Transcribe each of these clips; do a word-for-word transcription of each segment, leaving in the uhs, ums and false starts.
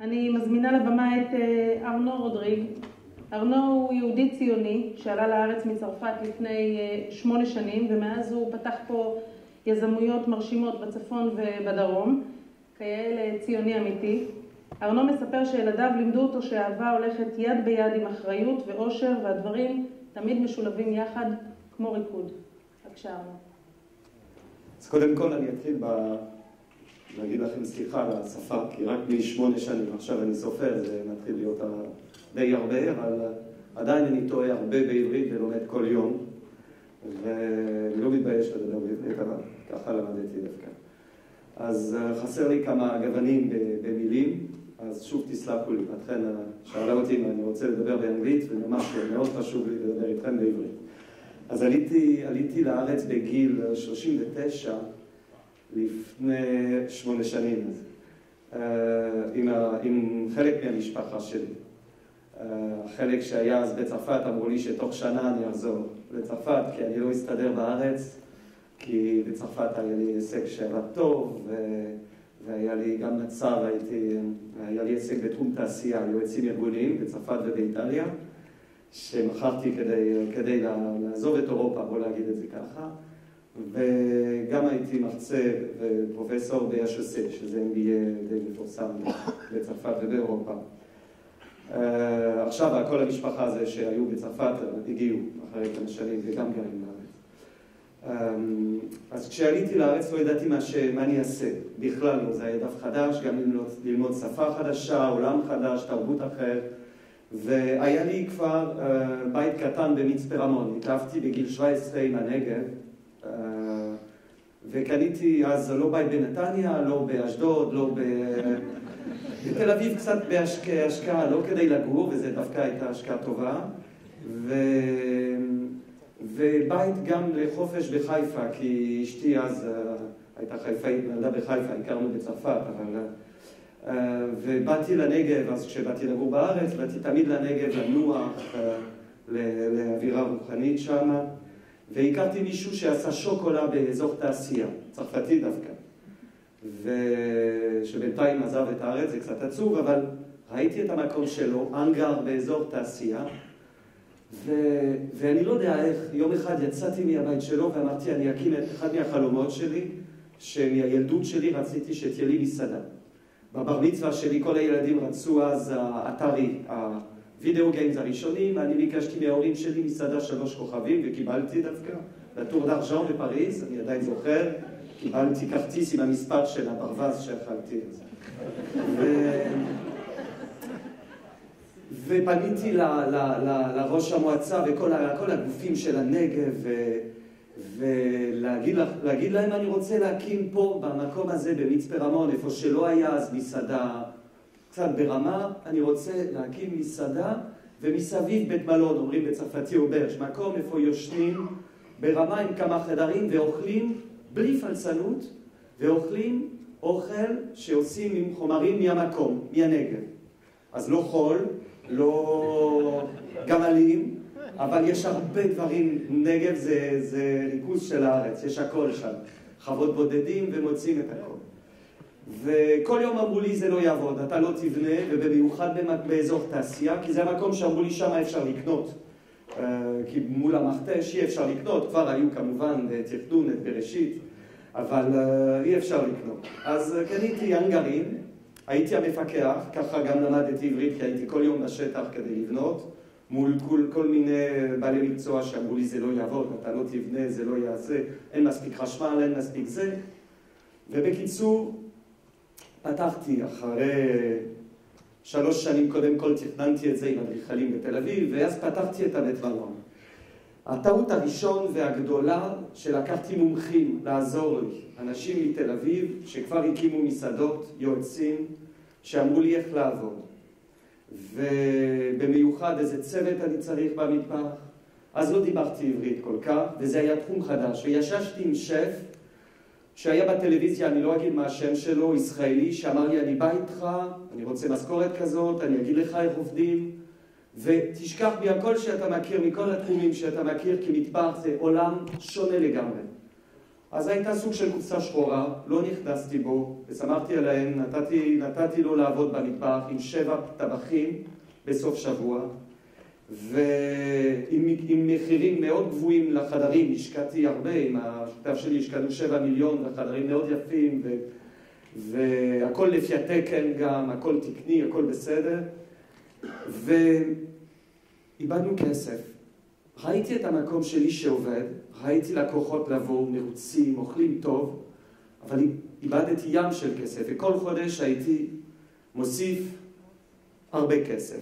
אני מזמינה לבמה את ארנו רודריג. ארנו הוא יהודי ציוני שעלה לארץ מצרפת לפני שמונה שנים, ומאז הוא פתח פה יזמויות מרשימות בצפון ובדרום, כאלה ציוני אמיתי. ארנו מספר שילדיו לימדו אותו שהאהבה הולכת יד ביד עם אחריות ואושר, והדברים תמיד משולבים יחד כמו ריקוד. בבקשה ארנו. אז קודם כל אני אתחיל ב... להגיד לכם סליחה על השפה, כי רק משמונה שנים עכשיו אני סופר, זה מתחיל להיות די הרבה, אבל עדיין אני טועה הרבה בעברית ולומד כל יום, ואני לא מתבייש לדבר בעברית, אבל ככה למדתי דווקא. אז חסר לי כמה גוונים במילים, אז שוב תסלחו לי, לכן שאלה אותי אם אני רוצה לדבר באנגלית, וממש מאוד חשוב לי לדבר איתכם בעברית. אז עליתי, עליתי לארץ בגיל שלושים ותשע, לפני שמונה שנים, עם, עם חלק מהמשפחה שלי. החלק שהיה אז בצרפת אמרו לי שתוך שנה אני אחזור לצרפת, כי אני לא אסתדר בארץ, כי בצרפת היה לי הישג שעבד טוב, והיה לי גם מצב, הייתי, היה לי הישג בתחום תעשייה, יועצים ארגוניים בצרפת ובאיטליה, שמכרתי כדי, כדי לעזוב את אירופה, בוא להגיד את זה ככה. וגם הייתי מרצה ופרופסור ב-אש אס אי, שזה אם בי איי די מפורסם בצרפת ובאירופה. עכשיו כל המשפחה הזה שהיו בצרפת הגיעו אחרי כמה שנים וגם גרים לארץ. אז כשעליתי לארץ לא ידעתי מה, ש... מה אני אעשה, בכלל לא, זה היה דף חדש, גם ללמוד, ללמוד שפה חדשה, עולם חדש, תרבות אחר. והיה לי כבר uh, בית קטן במצפה רמון, התאהבתי בגיל שבע עשרה עם הנגב, uh, וקניתי אז לא בית בנתניה, לא באשדוד, לא ב... בתל אביב קצת בהשקעה, לא כדי לגור, וזה דווקא הייתה השקעה טובה, ו... ובית גם לחופש בחיפה, כי אשתי אז uh, הייתה חיפאית, נולדה בחיפה, הכרנו בצרפת, אבל... Uh, ובאתי לנגב, אז כשבאתי לגור בארץ, באתי תמיד לנגב לנוח, uh, לאווירה רוחנית שם, והכרתי מישהו שעשה שוקולה באזור תעשייה, צרפתי דווקא, ושבינתיים עזב את הארץ, זה קצת עצוב, אבל ראיתי את המקום שלו, אנגר באזור תעשייה, ו... ואני לא יודע איך, יום אחד יצאתי מהבית שלו ואמרתי, אני אקים את אחד מהחלומות שלי, שמהילדות שלי רציתי שתהיה לי מסעדה. בבר מצווה שלי כל הילדים רצו אז האתרי, הווידאו גיימס הראשונים, אני ביקשתי מההורים שלי מסעדה שלוש כוכבים וקיבלתי דווקא לטור דארז'אן בפריז, אני עדיין זוכר, קיבלתי כרטיס עם המספר של הברווז שאכלתי. ו... ופניתי ל, ל, ל, לראש המועצה וכל כל הגופים של הנגב ו... ולהגיד להם אני רוצה להקים פה במקום הזה במצפה רמון, איפה שלא היה אז מסעדה קצת ברמה, אני רוצה להקים מסעדה ומסביב בית מלון, אומרים בצרפתי אוברז', מקום איפה יושנים ברמה עם כמה חדרים ואוכלים בלי פלצנות, ואוכלים אוכל שעושים עם חומרים מהמקום, מהנגב. אז לא חול, לא גמלים, אבל יש הרבה דברים, נגב זה, זה ריכוז של הארץ, יש הכל שם, חוות בודדים ומוצאים את הכל. וכל יום אמרו לי זה לא יעבוד, אתה לא תבנה, ובמיוחד באזור תעשייה, כי זה המקום שאמרו לי שם אפשר לקנות. כי מול המכתש אי אפשר לקנות, כבר היו כמובן תכנון, את בראשית, אבל אי אפשר לקנות. אז קניתי אנגרים, הייתי המפקח, ככה גם למדתי עברית, כי הייתי כל יום בשטח כדי לבנות, מול כל, כל מיני בעלי מקצוע שאמרו לי זה לא יעבוד, אתה לא תבנה, זה לא יעשה, אין מספיק חשמל, אין מספיק זה. ובקיצור, פתחתי אחרי שלוש שנים קודם כל תכננתי את זה עם אדריכלים בתל אביב, ואז פתחתי את הבית מלון. הטעות הראשון והגדולה שלקחתי מומחים לעזור לי, אנשים מתל אביב שכבר הקימו מסעדות, יועצים, שאמרו לי איך לעבוד. ובמיוחד איזה צוות אני צריך במטבח, אז לא דיברתי עברית כל כך, וזה היה תחום חדש. ויששתי עם שף שהיה בטלוויזיה, אני לא אגיד מה השם שלו, ישראלי, שאמר לי, אני בא איתך, אני רוצה משכורת כזאת, אני אגיד לך איך עובדים, ותשכח מהכל שאתה מכיר, מכל התחומים שאתה מכיר, כי מטבח זה עולם שונה לגמרי. אז הייתה סוג של קופסה שחורה, לא נכנסתי בו, ושמחתי עליהם, נתתי, נתתי לו לעבוד במטבח עם שבע טבחים בסוף שבוע, ועם עם מחירים מאוד גבוהים לחדרים, השקעתי הרבה, עם השותף שלי השקענו שבע מיליון לחדרים מאוד יפים, ו, והכל לפי התקן גם, הכל תקני, הכל בסדר, ואיבדנו כסף. ראיתי את המקום שלי שעובד, ראיתי לקוחות לבוא, מרוצים, אוכלים טוב, אבל איבדתי ים של כסף, וכל חודש הייתי מוסיף הרבה כסף.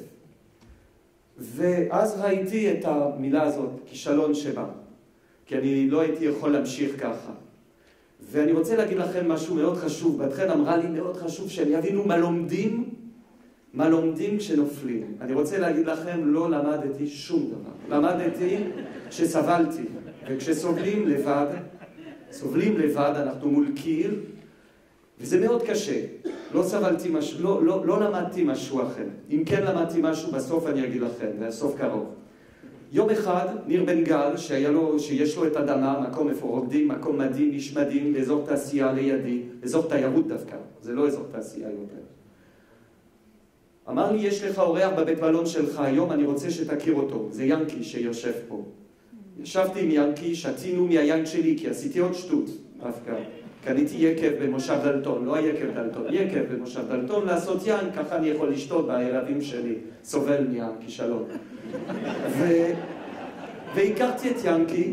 ואז ראיתי את המילה הזאת, כישלון שבא, כי אני לא הייתי יכול להמשיך ככה. ואני רוצה להגיד לכם משהו מאוד חשוב, בתכן אמרה לי מאוד חשוב שהם יבינו מה לומדים, מה לומדים כשנופלים. אני רוצה להגיד לכם, לא למדתי שום דבר. למדתי שסבלתי, וכשסובלים לבד, סובלים לבד, אנחנו מול קיר, וזה מאוד קשה. לא סבלתי משהו, לא, לא, לא למדתי משהו אחר. אם כן למדתי משהו, בסוף אני אגיד לכם, בסוף קרוב. יום אחד, ניר בן גל, שהיה לו, שיש לו את אדמה, מקום איפה רוקדים, מקום מדהים, איש מדהים, באזור תעשייה לידי, אזור תיירות דווקא, זה לא אזור תעשייה יותר. אמר לי, יש לך אורח בבית מלון שלך היום, אני רוצה שתכיר אותו. זה ינקי שיושב פה. ישבתי עם ינקי, שתינו מהיין שלי, כי עשיתי עוד שטות, דווקא. קניתי יקב במושב דלתון, לא היקב דלתון, יקב במושב דלתון, לעשות יין, ככה אני יכול לשתות בערבים שלי, סובל מהכישלון. ו... והכרתי את ינקי,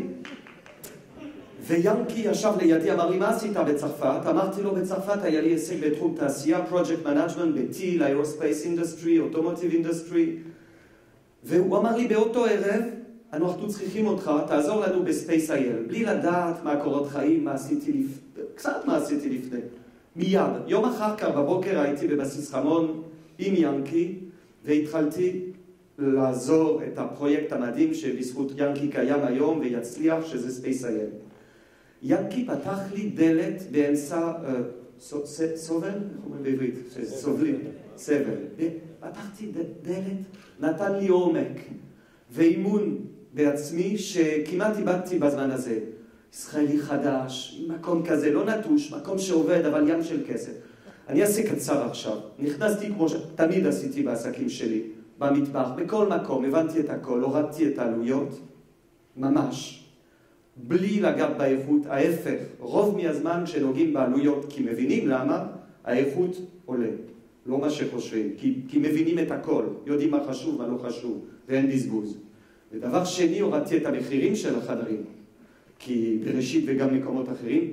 ויאנקי ישב לידי, אמר לי, מה עשית בצרפת? אמרתי לו, בצרפת היה לי הישג בתחום תעשייה, project management, בטיל, aerospace industry, automotive industry, והוא אמר לי, באותו ערב, אנחנו צריכים אותך, תעזור לנו בספייס אייל, בלי לדעת מה קורות חיים, מה עשיתי לפני, קצת מה עשיתי לפני. מיד, יום אחר כך בבוקר הייתי בבסיס רמון עם ינקי, והתחלתי לעזור את הפרויקט המדהים שבזכות ינקי קיים היום ויצליח, שזה ספייס אייל. ינקי פתח לי דלת באמצע, סובל? איך אומרים בעברית? סובלים, סבל. פתחתי דלת, נתן לי עומק ואימון בעצמי שכמעט איבדתי בזמן הזה. ישראלי חדש, מקום כזה, לא נטוש, מקום שעובד, אבל ים של כסף. אני אעשה קצר עכשיו. נכנסתי כמו שתמיד עשיתי בעסקים שלי, במטבח, בכל מקום, הבנתי את הכל, הורדתי את העלויות, ממש. בלי לגעת באיכות, ההפך, רוב מהזמן כשנוגעים בעלויות, כי מבינים למה, האיכות עולה. לא מה שחושבים, כי, כי מבינים את הכל, יודעים מה חשוב, מה לא חשוב, ואין בזבוז. ודבר שני, הורדתי את המחירים של החדרים, כי בראשית וגם מקומות אחרים,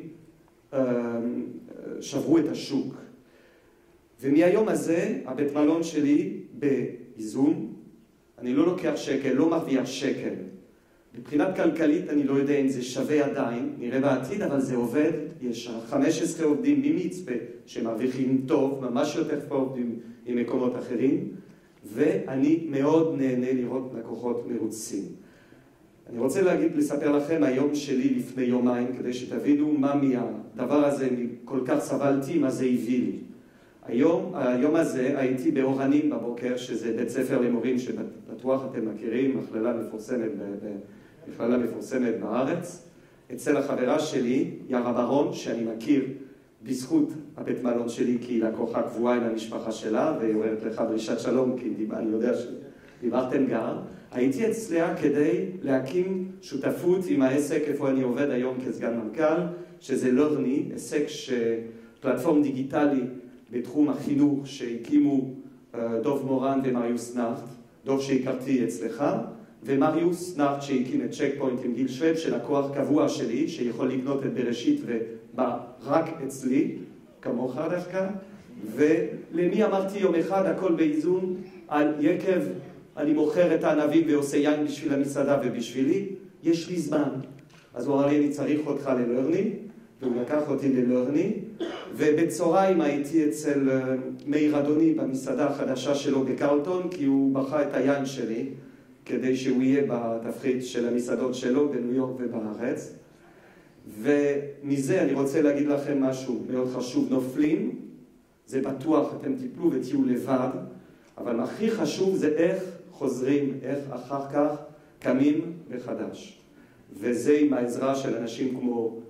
שברו את השוק. ומהיום הזה, הבית מלון שלי באיזון, אני לא לוקח שקל, לא מרוויח שקל. מבחינת כלכלית אני לא יודע אם זה שווה עדיין, נראה בעתיד, אבל זה עובד. יש חמישה עשר עובדים ממצפה שמרוויחים טוב, ממש יותר עובדים ממקומות אחרים, ואני מאוד נהנה לראות לקוחות מרוצים. אני רוצה להגיד, לספר לכם היום שלי לפני יומיים, כדי שתבינו מה מהדבר הזה, כל כך סבלתי, מה זה הביא לי. היום, היום הזה הייתי באורנים בבוקר, שזה בית ספר למורים שבטוח אתם מכירים, מכללה מפורסמת, מכללה מפורסמת בארץ, אצל החברה שלי, ירה ברון, שאני מכיר בזכות הבית מלון שלי, כי היא לקוחה קבועה עם המשפחה שלה, והיא אומרת לך דרישת שלום, כי אני יודע שדיברתם גר. הייתי אצליה כדי להקים שותפות עם העסק, איפה אני עובד היום כסגן מנכ"ל, שזה לרני, עסק שפלטפורם דיגיטלי, בתחום החינוך שהקימו דוב מורן ומריוס נארט, דוב שהכרתי אצלך, ומריוס נארט שהקים את צ'ק פוינט עם גיל שווד, שלקוח קבוע שלי, שיכול לקנות את בראשית ובא רק אצלי, כמוך דווקא, ולמי אמרתי יום אחד, הכל באיזון, על יקב, אני מוכר את הענבים ועושה יין בשביל המסעדה ובשבילי, יש לי זמן. אז הוא אמר לי, אני צריך אותך ללרני, והוא לקח אותי ללרני, ובצהריים הייתי אצל מאיר אדוני במסעדה החדשה שלו בקרלטון, כי הוא בחר את היין שלי, כדי שהוא יהיה בתפריט של המסעדות שלו בניו יורק ובארץ. ומזה אני רוצה להגיד לכם משהו מאוד חשוב. נופלים, זה בטוח, אתם תיפלו ותהיו לבד, אבל הכי חשוב זה איך חוזרים, איך אחר כך קמים מחדש. וזה עם העזרה של אנשים כמו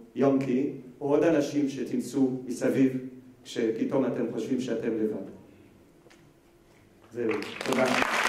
יונקי, או עוד אנשים שתמצאו מסביב, כשפתאום אתם חושבים שאתם לבד. זהו, תודה.